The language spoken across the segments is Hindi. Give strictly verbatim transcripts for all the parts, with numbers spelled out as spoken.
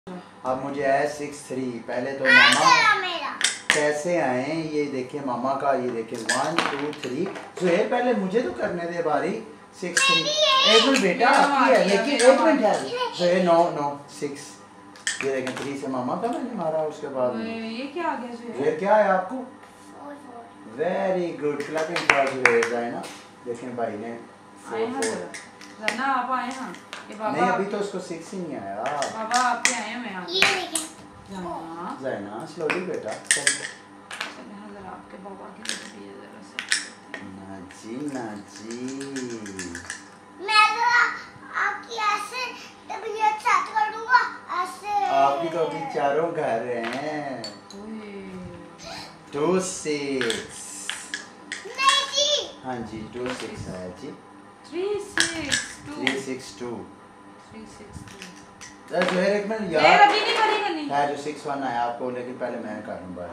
अब मुझे है सिक्स थ्री। पहले तो मामा कैसे आए ये देखे मामा का, ये देखे वन टू थ्री। जुहैर पहले मुझे तो करने दे बारी। सिक्स थ्री एक मिनट बेटा आपकी है, लेकिन एक मिनट है जुहैर। No no six. ये देखें थ्री से मामा का मैंने मारा, उसके बाद ये क्या आ गया जुहैर? क्या है आपको? Very good, clapping for Zuhair है ना। देखें भाई ने फोर फोर ना आप आए हाँ ये बाबा नहीं अभी तो उसको सिक्स ही नहीं आया। बाबा आपके आए हैं, मैं आ ये देखें ज़ैना स्लोली बेटा। चल जरा आपके बाबा की तरफ भी जरा से ना जी ना जी। मैं जरा आपकी ऐसे तबीयत सेट कर दूंगा ऐसे। आपकी तो अभी चारों घर हैं। टू सिक्स नहीं जी। हाँ जी टू सिक्स है जी। Three six two three six two three six two Zuhair एक मिनट यार यार अभी नहीं करेगा नहीं है जो सिक्स वन आया आपको, लेकिन पहले मैं करूँगा।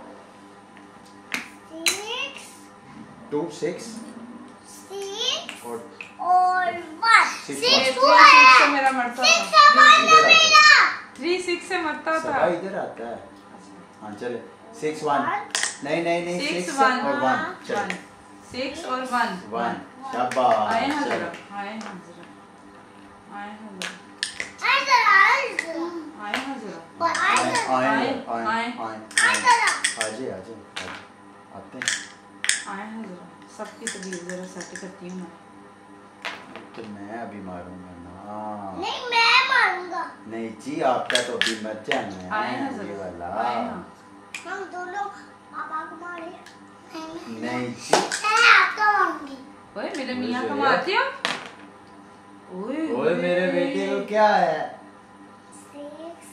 सिक्स टू सिक्स सिक्स और और one Six six three two six से है। मेरा मरता सिक्स था वन है मेरा। थ्री सिक्स से मरता था। सबा इधर आता है। हाँ चले सिक्स वन नहीं नहीं नहीं सिक्स सिक्स वन और वन वन चल सिक्स और वन वन शाबाश। आए हैं चलो। जरा आए हैं जरा आए हैं जरा आए जरा आए जरा आए हैं जरा और आए आए जरा आए आए, आए आए। आए आए जरा आजे आजे आते हैं। आए हैं जरा सबकी तबीयत जरा सेट करती हूँ मैं। तो मैं अभी मारूंगा ना। नहीं मैं मारूंगा। नहीं जी आपका तो अभी मत जाना है। आए हैं ये जरा वाला आए हैं हम दोनों पापा को मारे। नहीं नहीं जी मैं आपका मारूंगी। ओए मेरे मियां मुझे को मारती हो। ओए ओए मेरे बेटे को क्या है? Six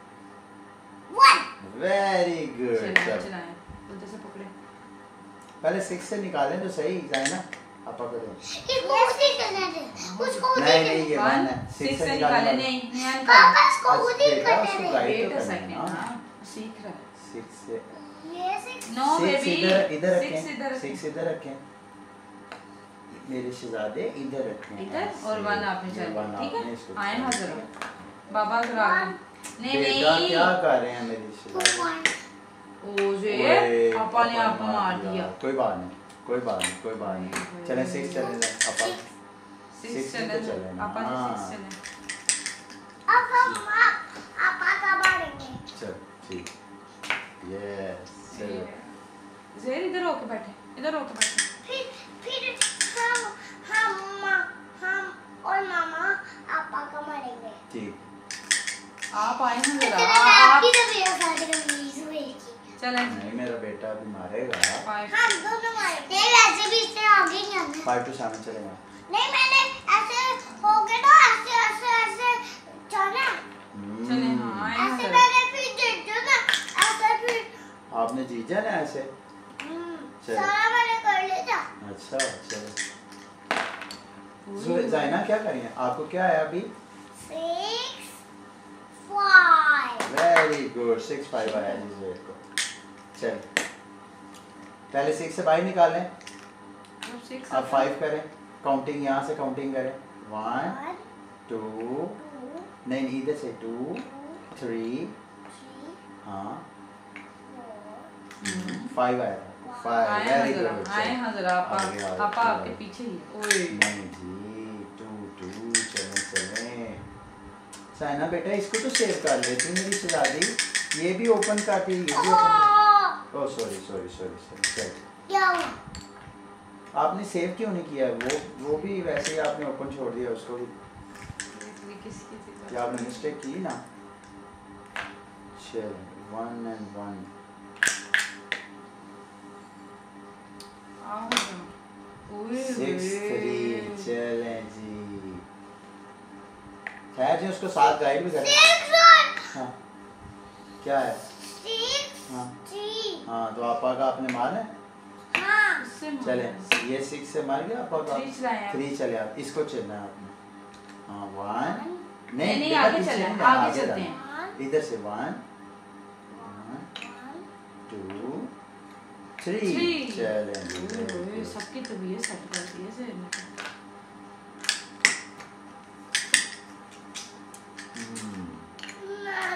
one very good. चलाएं चल चलाएं उधर से पकड़े पहले सिक्स से निकालें तो सही जाए ना। आपा को दे इसको उसी करने दे उसको उसी नहीं नहीं ये वन वन है। सिक्स से निकालने निकाले वाला। नहीं नहीं पापा इसको अच्छा, उसी बेटा, करने उसको दे। गाइड वेट तो अ करना सेकंड ना। हां सीख रहा है। सिक्स से ये सिक्स नो सिक्स बेबी इधर इधर सिक्स रखें। इधर सिक्स इधर रखें। मेरे शहजादे इधर रखें इधर और वन आपने ये चल वन ठीक आपने है। इसको आए चला हां दिया। जरा बाबा करा नहीं बेटा नहीं क्या कर रहे हैं मेरे शहजादे? वन ओ जे ओए, पापा ने पापा आपको मार दिया। कोई बात नहीं कोई बात नहीं कोई बात नहीं। चलें सिक्स चले जाए पापा। सिक्स Six चले पे चले ना। पापा ने हाँ। सिक्स चले अब हम पापा का मारेंगे। चल ठीक यस चलो। ज़ेर इधर होके बैठे इधर होके बैठे। फिर फिर हम हम हम और मामा पापा का मारेंगे। ठीक आप आए हैं जरा इतने में आप आपकी तबीयत साथ में जुहैर की। चलें नहीं मेरा बेटा अभी मारेगा। फाइव हम दोनों मारेंगे। नहीं वैसे भी इससे आगे नहीं आना। फाइव टू सेवन चलेगा। नहीं मैंने ऐसे हो गए तो ऐसे ऐसे ऐसे जाना। चले हाँ आए हैं ऐसे जरा मैंने फिर जीत ना ऐसे फिर आपने जीजा ना ऐसे। हम्म, चलो। सारा मैंने कर लिया। अच्छा चलो जाइना क्या करें आपको क्या है अभी? Six five very good six five आया जी ज़ेर को। चल पहले सिक्स से बाहर निकालें। अब सिक्स अब फाइव करें। काउंटिंग यहाँ से काउंटिंग करें। वन वन टू टू नहीं नहीं इधर से टू थ्री थ्री हाँ फोर फाइव आया फाइव आए हैं वेरी जरा गुड। आए हैं जरा आगे, आगे, पापा पापा आगे। आपके पीछे ही ओए नहीं जी टू टू चलें चलें। साइना बेटा इसको तो सेव कर लेती मेरी शहजादी। ये भी ओपन करती ये भी open. Oh sorry sorry sorry sorry चल। क्या हुआ? आपने सेव क्यों नहीं किया? वो वो भी वैसे ही आपने ओपन छोड़ दिया उसको भी। किसकी थी क्या आपने मिस्टेक की ना? चल वन एंड वन ओए सिक्स थ्री चलें जी। खैर जी उसको साथ गाइड भी करें। सिक्स वन हाँ क्या है? सिक्स हाँ थ्री हाँ तो आपा का आपने मार है। हाँ चले ये सिक्स से मार गया आपा का। थ्री चलाएं आप। थ्री चले आप इसको चलना है आपने। हाँ वन नहीं नहीं बेटा आगे पीछे चले नहीं जाना, आगे चलते जाना। हैं। इधर से वन टू थ्री थ्री चलें जी very ओए good। सबकी तबीयत सेट कर दी है ज़ेर ने। हम्म, मैं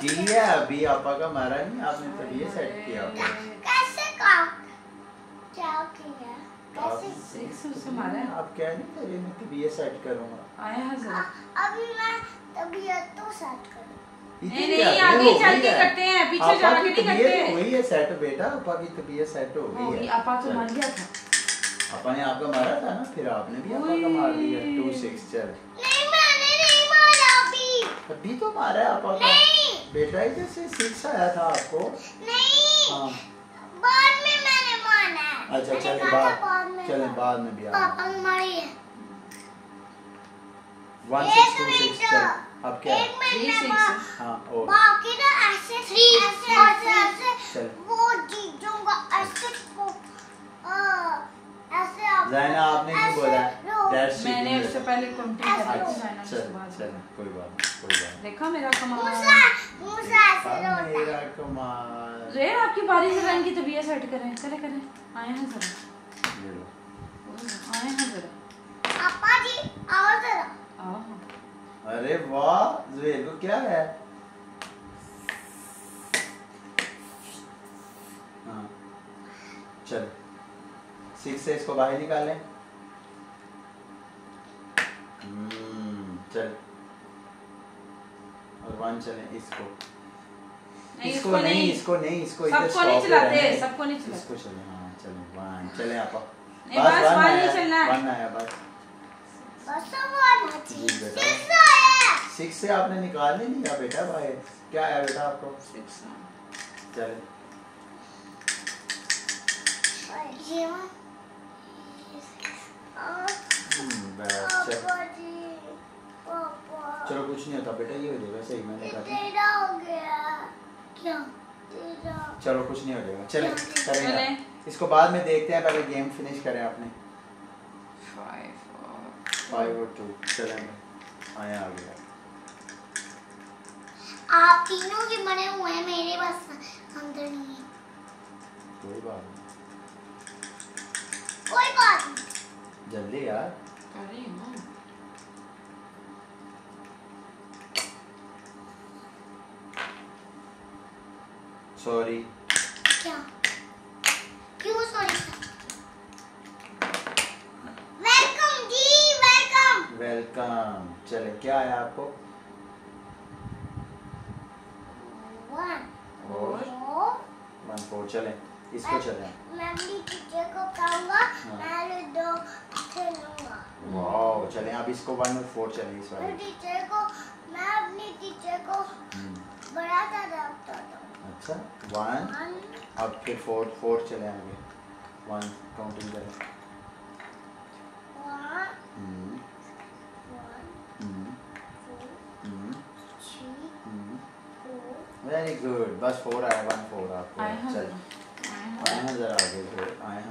किया अभी आपा का मारा नहीं आपने, तभी ये सेट किया आपने। कैसे का क्या किया कैसे सिक्स उससे मारा है। आप क्या नहीं करिए, मैं तभी ये सेट करूंगा। आया है जरा। अभी मैं तबीयत तो सेट करूँ। नहीं नहीं आगे चल के करते हैं, पीछे जाके नहीं करते। वही है सेट बेटा, आपा की तबीयत सेट हो गई है। आपा तो मर गया था। आपा ने आपका मारा था ना, फिर आपने भी आपा का मार दिया। टू सिक्स चल। नहीं मैंने नहीं मारा अभी। अभी तो मारा है आपा का। बेटा इधर से सिक्स आया था आपको। नहीं। हाँ। बाद में मैंने मारा है। अच्छा चले बाद, चले बाद में भी। पापा ने मारी है। वन सिक्स टू सिक्स चल। अब क्या? एक मिनट। हाँ और। बाकी ना ऐसे थ्री ऐसे ऐसे ऐसे वो जीत जाऊंगा ऐसे को ऐसे आप ज़ैना आपने क्यों बोला? मैंने उससे पहले काउंटिंग करी थी ज़ैना चल चल कोई बात नहीं कोई बात। देखा मेरा कमाल। मूसा मूसा ऐसे रोता। मेरा कमाल। ज़ुहैर आपकी बारी से रन की तबीयत सेट करें करें करें। आए हैं जरा। ये लो। आए हैं जरा। पापा जी आओ जरा। आओ। अरे वाह ज़ुहैर को क्या है? हाँ चल सिक्स से इसको बाहर निकालें। हम्म चल और वन चले इसको नहीं, इसको नहीं इसको नहीं इसको इधर सबको नहीं चलाते सबको नहीं चलाते इसको चले। हाँ चले वन चले आप बस बस वन नहीं चलना है। वन आया बस बस वन जी बेटा। सिक्स आया। सिक्स से आपने निकाल नहीं लिया बेटा भाई। क्या आया बेटा आपको? सिक्स। चले ये चलो कुछ नहीं होता बेटा, ये हो जाएगा सही। मैंने कहा तेरा हो गया क्या तेरा। चलो कुछ नहीं हो जाएगा। चले करेंगे इसको बाद में देखते हैं, पहले गेम फिनिश करें आपने। फाइव और टू चले आया आ गया। आप तीनों के बने हुए हैं, मेरे बस अंदर नहीं है। कोई बात नहीं कोई बात नहीं जल्दी यार। अरे हाँ सॉरी। क्या क्यों सॉरी? वेलकम जी वेलकम वेलकम। चले क्या आया आपको? वन और वन फोर चले इसको चले। मैं अपनी टीचर को कहूँगा मैं लूडो खेलूँगा। वाओ चले अब इसको वन और फोर चले इस वाले। टीचर को मैं अपनी टीचर को बड़ा सा रखता था। अच्छा वन अब फिर फोर फोर चले आगे। वन काउंटिंग करें। One hmm one hmm two hmm three hmm four. Very good. बस फोर आया वन फोर आपको। आए हैं चल जरा। आए हैं जरा आगे फिर आए हैं।